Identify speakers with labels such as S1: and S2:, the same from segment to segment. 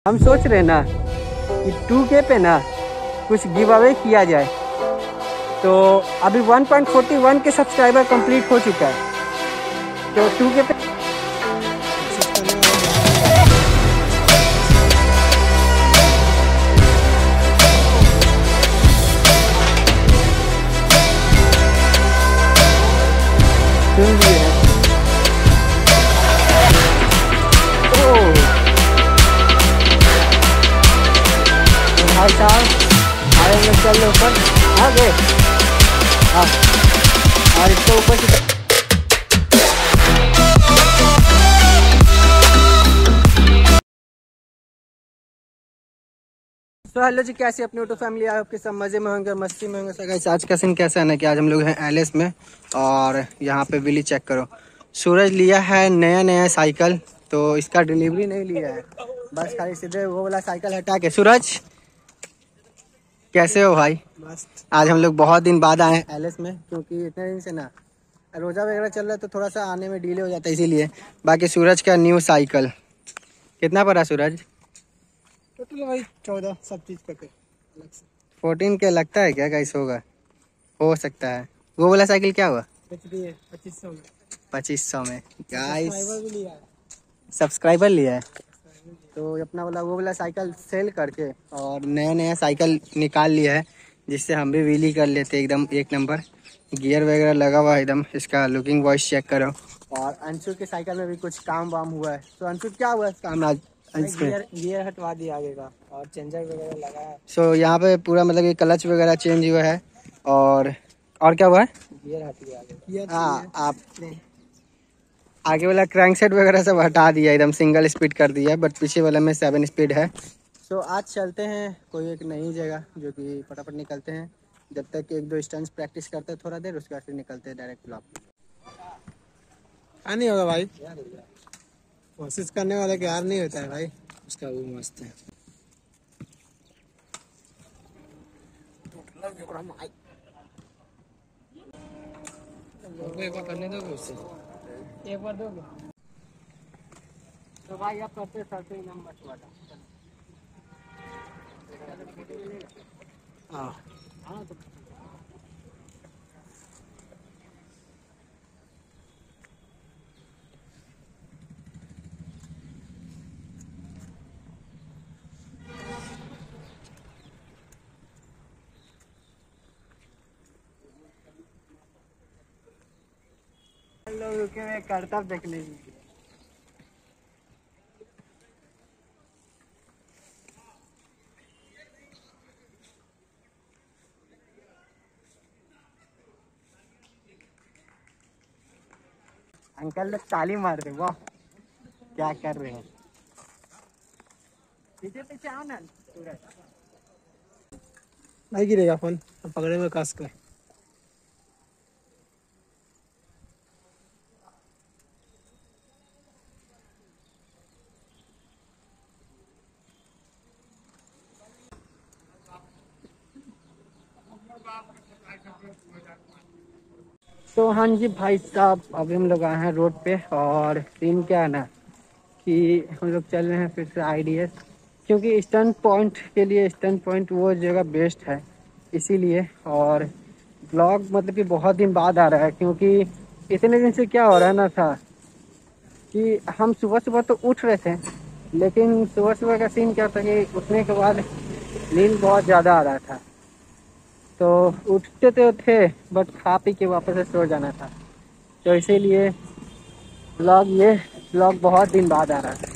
S1: हम सोच रहे ना कि 2K पे ना कुछ गिव अवे किया जाए। तो अभी 1.41 के सब्सक्राइबर कंप्लीट हो चुका है, तो 2K पे सुन लिए हैं। ओह तो भाई साहब आएंगे, चल लो ऊपर आगे। हाँ, और इसके ऊपर से तो हेलो जी, कैसे अपने ऑटो फैमिली आए, आपके सब मजे में होंगे, मस्ती में होंगे। गाइस आज का सीन कैसा है ना कि आज हम लोग हैं एलएस में और यहाँ पे बिली चेक करो। सूरज लिया है नया साइकिल, तो इसका डिलीवरी नहीं लिया है, बस खाली सीधे वो वाला साइकिल हटा के। सूरज कैसे हो भाई? मस्त। आज हम लोग बहुत दिन बाद आए हैं एलएस में, क्योंकि इतने दिन से ना रोजा वगैरह चल रहा है, तो थोड़ा सा आने में डिले हो जाता है इसीलिए। बाकी सूरज का न्यू साइकिल कितना पड़ा सूरज?
S2: टोटल भाई 14 सब चीज करके
S1: 14 के लगता है क्या? कैसे होगा? हो सकता है। वो वाला साइकिल क्या हुआ?
S2: 2500 में
S1: 2500 में
S2: ड्राइवर
S1: गाइस।
S2: भी लिया है।
S1: सब्सक्राइबर लिया है, तो अपना वाला वो वाला साइकिल सेल करके और नया साइकिल निकाल लिया है, जिससे हम भी व्हीली कर लेते एकदम एक नंबर। गियर वगैरह लगा हुआ है एकदम, इसका लुकिंग वॉइस चेक करो। और अंशु के साइकिल में भी कुछ काम वाम हुआ है। तो अंशु क्या हुआ है काम आज?
S2: गियर हटवा दिया आगे का और चेंजर वगैरह लगा है।
S1: सो यहाँ पे पूरा मतलब कि क्लच वगैरह चेंज हुआ है। और क्या हुआ है?
S2: गियर हट गया आगे।
S1: हाँ, आपने आगे वाला क्रैंकसेट वगैरह सब हटा दिया, एकदम सिंगल स्पीड कर दिया, बट पीछे वाला में 7 स्पीड है। सो आज चलते हैं कोई एक नई जगह, जो कि फटाफट निकलते हैं। जब तक 1-2 स्टंट्स प्रैक्टिस करते हैं थोड़ा देर, उसके बाद फिर निकलते हैं डायरेक्ट ब्लॉक।
S2: नहीं होगा भाई, कोशिश करने वाले के हार नहीं होता है भाई।
S1: उसका वो मस्त है।
S2: एक बार करने दो उससे, एक बार दोगे
S1: तो भाई आप करते नंबर वाला। हाँ तो लोग रुके हुए करतब देखने के लिए। अंकल लोग ताली मार रहे, वाह क्या कर रहे हैं। पीछे आओ ना सूरज।
S2: नहीं गिरेगा फोन, पकड़े में कस कर।
S1: तो हाँ जी भाई साहब, अभी हम लोग आए हैं रोड पे, और सीन क्या है ना कि हम लोग चल रहे हैं फिर से आईडीएस, क्योंकि स्टंट पॉइंट के लिए स्टंट पॉइंट वो जगह बेस्ट है इसीलिए। और ब्लॉग मतलब कि बहुत दिन बाद आ रहा है, क्योंकि इतने दिन से क्या हो रहा है ना था कि हम सुबह सुबह तो उठ रहे थे, लेकिन सुबह सुबह का सीन क्या था कि उठने के बाद नींद बहुत ज़्यादा आ रहा था, तो उठते तो थे बट खा पी के वापस से सो जाना था। तो इसीलिए ब्लॉग बहुत दिन बाद आ रहा है।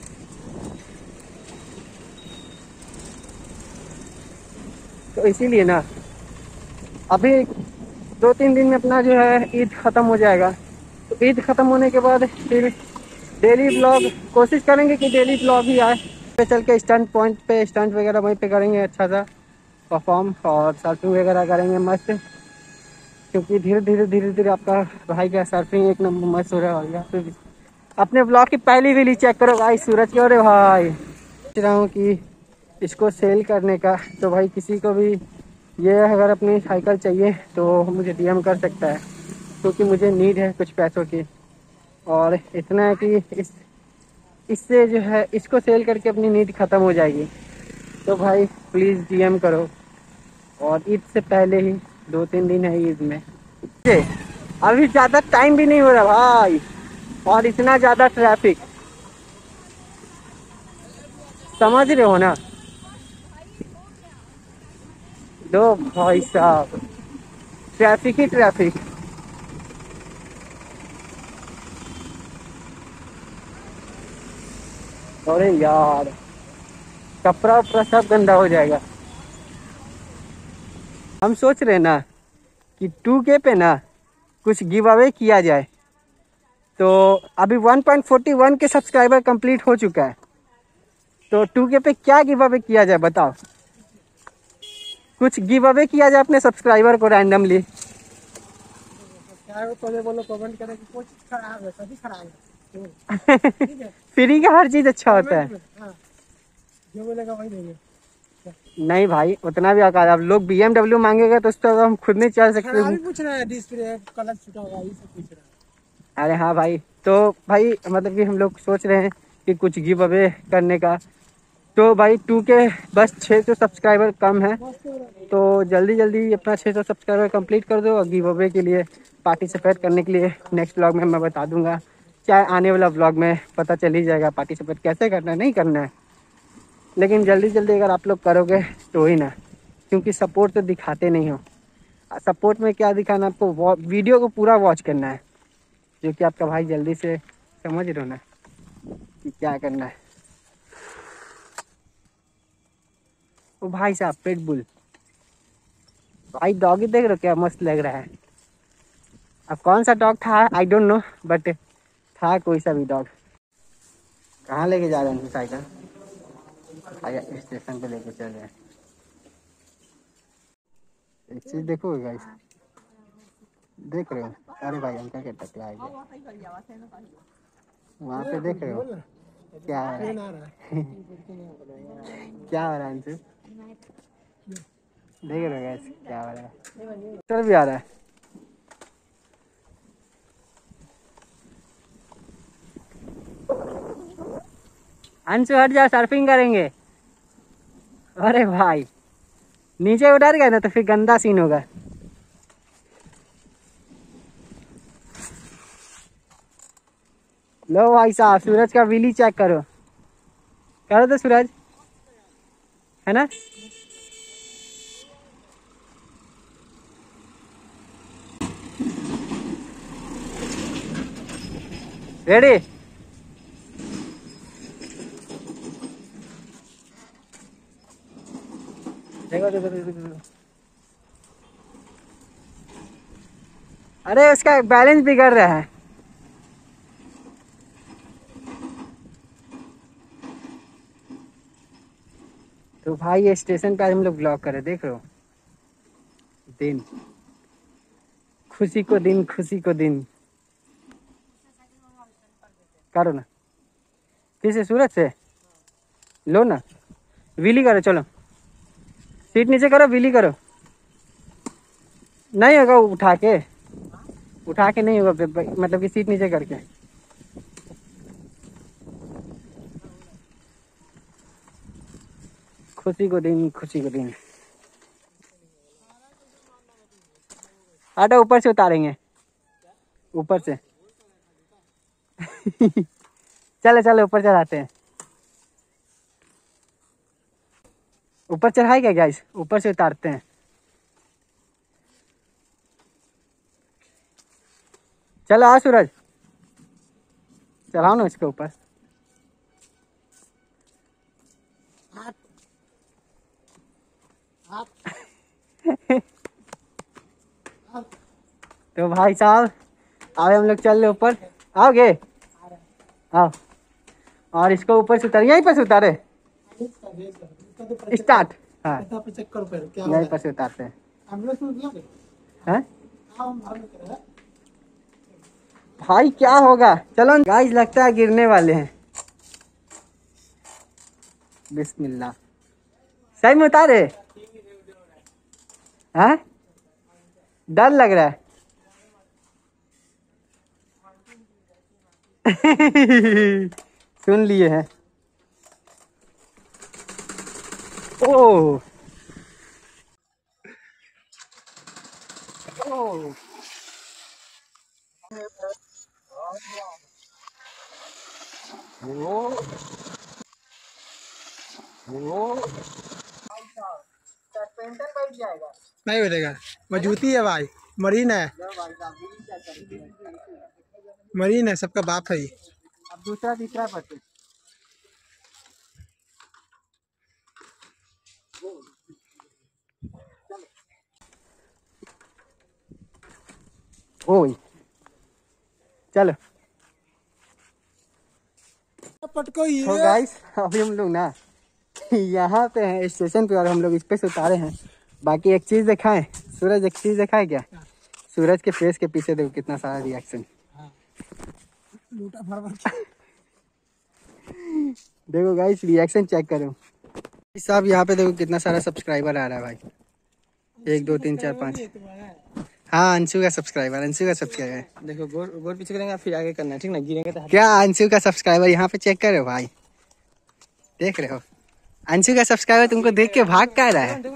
S1: तो इसीलिए ना अभी 2-3 दिन में अपना जो है ईद ख़त्म हो जाएगा। तो ईद ख़त्म होने के बाद फिर डेली ब्लॉग कोशिश करेंगे कि डेली ब्लॉग ही आए। पे चल के स्टंट पॉइंट पे स्टंट वगैरह वहीं पे करेंगे, अच्छा सा परफॉर्म और सर्फिंग वगैरह करेंगे मस्त, क्योंकि धीरे धीरे आपका भाई का सर्फिंग एक नंबर मस्त हो रहा है। फिर अपने ब्लॉग की पहली वीडियो चेक करो भाई, सूरज की। अरे भाई सोच रहा हूँ कि इसको सेल करने का, तो भाई किसी को भी ये अगर अपनी साइकिल चाहिए तो मुझे डीएम कर सकता है, क्योंकि मुझे नीड है कुछ पैसों की। और इतना है कि इस इससे जो है इसको सेल करके अपनी नीड ख़त्म हो जाएगी। तो भाई प्लीज़ डीएम करो। और ईद से पहले ही 2-3 दिन है ईद में। अभी ज़्यादा टाइम भी नहीं हो रहा भाई, और इतना ज़्यादा ट्रैफिक, समझ रहे हो ना। दो भाई साहब, ट्रैफिक ही ट्रैफिक। अरे यार, कपड़ा उपड़ा सब गंदा हो जाएगा। हम सोच रहे ना कि 2K पे ना कुछ गिव अवे किया जाए। तो अभी 1.41 के सब्सक्राइबर कंप्लीट हो चुका है, तो 2K पे क्या गिव अवे किया जाए बताओ। कुछ गिव अवे किया जाए अपने सब्सक्राइबर को रैंडमली।
S2: क्या है वो पहले बोलो, कमेंट करें कि कोई चीज खराब है, सभी खराब है। ठीक है।
S1: फ्री का हर चीज़ अच्छा होता है।
S2: हाँ, जो बोलेगा वही देंगे।
S1: नहीं भाई, उतना भी औकात, अब लोग BMW मांगेगा तो उस पर हम खुद नहीं चल सकते।
S2: खराब ही पूछ रहा है, डिस्प्ले कलर छूटा होगा, ये सब पूछ रहा है।
S1: अरे हाँ भाई, तो भाई मतलब कि हम लोग सोच रहे हैं कि कुछ गिव अवे करने का। तो भाई 2K बस 600 सब्सक्राइबर कम है, तो जल्दी जल्दी अपना 600 सब्सक्राइबर कंप्लीट कर दो। और गिव अवे के लिए पार्टिसिपेट करने के लिए नेक्स्ट ब्लॉग में मैं बता दूंगा, चाहे आने वाला ब्लॉग में पता चल ही जाएगा पार्टिसिपेट कैसे करना है, नहीं करना है। लेकिन जल्दी जल्दी अगर आप लोग करोगे तो ही ना, क्योंकि सपोर्ट तो दिखाते नहीं हो। सपोर्ट में क्या दिखाना, आपको वीडियो को पूरा वॉच करना है, जो कि आपका भाई जल्दी से समझ रहे हो ना कि क्या करना है। ओ भाई साहब, पिटबुल भाई, डॉगी देख रहे हो क्या मस्त लग रहा है। अब कौन सा डॉग था आई डोंट नो, बट था कोई सा भी डॉग। कहाँ लेके जा रहे हैं साइकिल? आया स्टेशन पे लेके चल रहे हैं। एक चीज देखो गाइस, देख रहे हो? अरे भाई अंकल के टकला आ गया वहाँ पे, देख रहे हो क्या हो रहा
S2: ट्रेन
S1: है?
S2: आ रहा है।
S1: क्या हो रहा है अंशु? देख रहे हो गाइस क्या हो रहा है? चल भी आ रहा है। अंशु हट जा, सर्फिंग करेंगे। अरे भाई, नीचे उतर गए ना तो फिर गंदा सीन होगा। लो भाई साहब, सूरज का व्हीली चेक करो। करो तो सूरज, है ना? रेडी? देखो देखो देखो देखो। अरे उसका बैलेंस बिगड़ रहा है। तो भाई ये स्टेशन पे आज हम लोग ब्लॉक करे, देख रहे हो? दिन, खुशी को दिन, खुशी को दिन। करो ना फिर से, सूरज से लो ना, व्हीली करो, चलो सीट नीचे करो, व्हीली करो। नहीं होगा उठा के, उठा के नहीं होगा, मतलब कि सीट नीचे करके। खुशी को दिन, खुशी को दिन। आटा ऊपर से उतारेंगे, ऊपर से चलो चलो ऊपर चढ़ाते हैं। ऊपर चढ़ाएगा गाइस, ऊपर से उतारते हैं। चलो आ सूरज, चढ़ाओ ना इसके ऊपर। तो भाई साहब अब हम लोग चल रहे ऊपर, आओगे? आओ। और इसको ऊपर से उतार, यहीं पर से उतारे, स्टार्ट। हाँ
S2: चेक करो पहले क्या
S1: यहीं पर से उतारते हैं। हैं? भाई क्या होगा, चलो गाइस, लगता है गिरने वाले हैं। बिस्मिल्लाह, सही में उतारे? हैं? डर लग रहा है। चुन लिए हैं। ओह ओह सस्पेंशन बैठ जाएगा।
S2: नहीं बैठेगा, मजबूती है भाई, मरीन है, मरीन है, सबका बाप है ये।
S1: अब दूसरा तीसरा पट्टी। ओह चलो।
S2: पटको ये
S1: तो गाइस अभी हम लोग ना यहाँ पे हैं स्टेशन पे और हम लोग इस पे से उतारे हैं। बाकी एक चीज दिखाएं सूरज, एक चीज दिखाए क्या? सूरज के फेस के पीछे देखो कितना सारा रिएक्शन।
S2: लूटा भर भर।
S1: देखो गाइस रिएक्शन चेक करो साहब। यहाँ पे देखो कितना सारा सब्सक्राइबर आ रहा है भाई। 1 2 3 4 5। हाँ अंशु का सब्सक्राइबर।
S2: देखो गोर गोर पीछे करेंगे फिर आगे करना है, ठीक ना? गिरेंगे तो
S1: क्या अंशु का सब्सक्राइबर यहाँ पे चेक करो भाई, देख रहे हो? अंशु का सब्सक्राइबर तुमको देख के भाग क्या रहा है?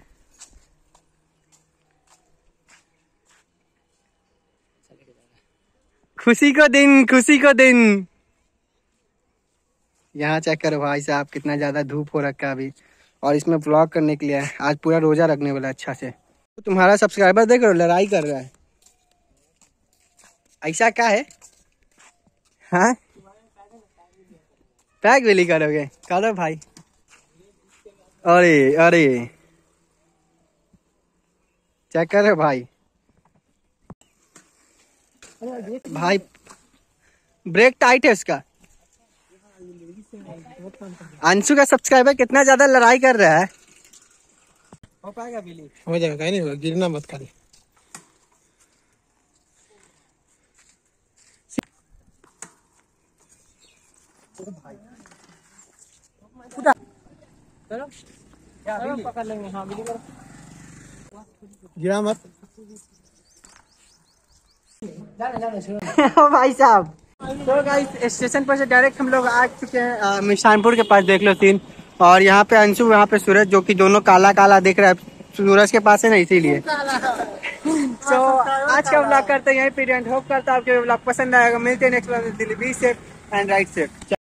S1: खुशी को दिन। यहाँ चेक करो भाई साहब कितना ज्यादा धूप हो रखा है अभी, और इसमें ब्लॉग करने के लिए आज पूरा रोजा रखने वाला अच्छा से। तो तुम्हारा सब्सक्राइबर देख रहे हो लड़ाई कर रहा है, ऐसा क्या है? हाँ पैक भी करोगे? करो भाई। अरे अरे चेक करो भाई, भाई ब्रेक टाइट है उसका। अंशु का सब्सक्राइबर कितना ज्यादा लड़ाई कर रहा है।
S2: हो पाएगा बिली, हो जाएगा, कहीं नहीं होगा, गिरना मत खाली। चलो पकड़ लेंगे। हाँ बिली करो, गिरा मत।
S1: भाई साहब तो गाइस स्टेशन पर से डायरेक्ट हम लोग आ चुके हैं मिशानपुर के पास। देख लो सीन, और यहाँ पे अंशु, यहाँ पे सूरज, जो कि दोनों काला काला दिख रहा है सूरज के पास है ना, इसीलिए। तो आज का व्लॉग करते हैं यहीं पे एंड। होप करता हूँ आपको व्लॉग पसंद आएगा। मिलते हैं नेक्स्ट व्लॉग में। Delhi be safe and right safe.